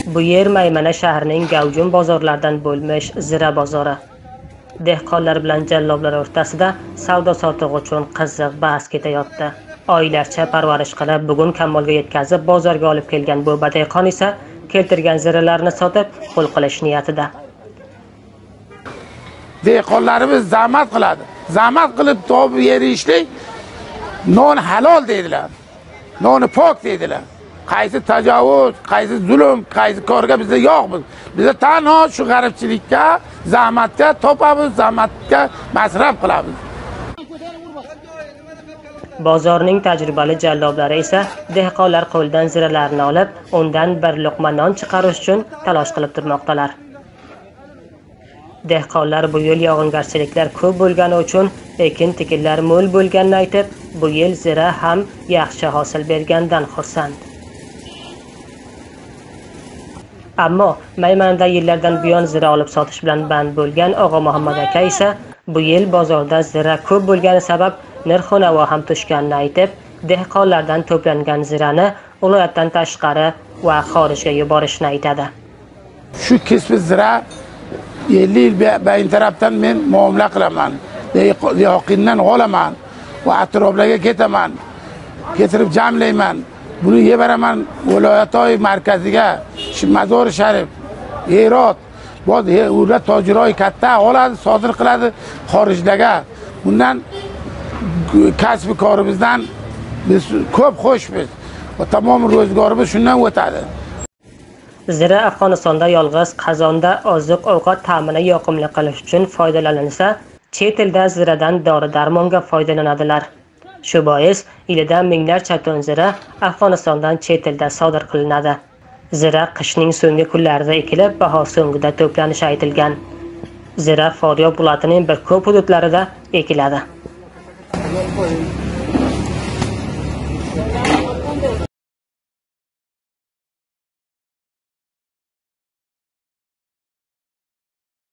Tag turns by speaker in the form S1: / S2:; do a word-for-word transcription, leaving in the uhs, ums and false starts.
S1: Bu yer Maymana shahrining gavjum bozorlardan bo'lmish Zira bozori. Dehqonlar bilan jalloblar o'rtasida savdo-sotiq uchun qiziq bahs ketayotdi. Oylarcha parvarish qilib, bugun kamolga yetkazib bozorga olib kelgan bu badayqon esa keltirgan ziralarni sotib pul qilish niyatida.
S2: Dehqonlarimiz zahmat qiladi. Zahmat qilib topib yerishlik non halol deydilar. Noni pok deydilar. Qaysi tajovuz, qaysi zulm, qaysi korga bizda yo'qmiz. Bizda tanho shu g'aribchilikka, zahmatga topamiz, zahmatga masraf qilamiz.
S1: Bozorning tajribali jalloblari esa dehqonlar qo'ldan ziralarni olib, undan bir luqma non chiqarish uchun talosh qilib turmoqdalar. Dehqonlar bu yil yog'ingarchiliklar ko'p bo'lgani uchun ekin-tikinlar mo'l bo'lganini aytib, bu yil zira ham yaxshi hosil bergandan xursand. Ammo Maymanada yillardan buyon zira olib sotish bilan band bo'lgan Og'a Muhammad aka esa bu yil bozorda zira ko'p bo'lgani sabab narx-navo ham tushganini aytib, dehqonlardan to'plangan zirani viloyatdan tashqari va xorijga yuborishni aytadi.
S2: Shu kesbi zira ellik yil bayin tarafdan men muomala qilaman. Dehqondan olaman va atroflarga ketaman. Ketirib jamlayman. Buni yebaraman viloyatoy markaziga, Mazor Sharif, Herot, boz ular tojiroy katta oladi, sodir qiladi xorijlarga. Bundan kasb korimizdan biz ko'p xushmiz va tamom ro'zg'orimiz shundan o'tadi.
S1: Zira Afg'onistonda yolg'iz qazonda oziq-ovqat ta'minini yoqimli qilish uchun foydalanilsa, chet elda ziradan dori-darmonga foydalanadilar. Shu bois yilida minglarcha ton zira Afg'onistondan chet elda sodir qilinadi. Zira qishning so'nggi kunlarida ekilib, bahor so'ngida to'planishi aytilgan. Zira Faryab viloyatining bir ko'p hududlarida ekiladi.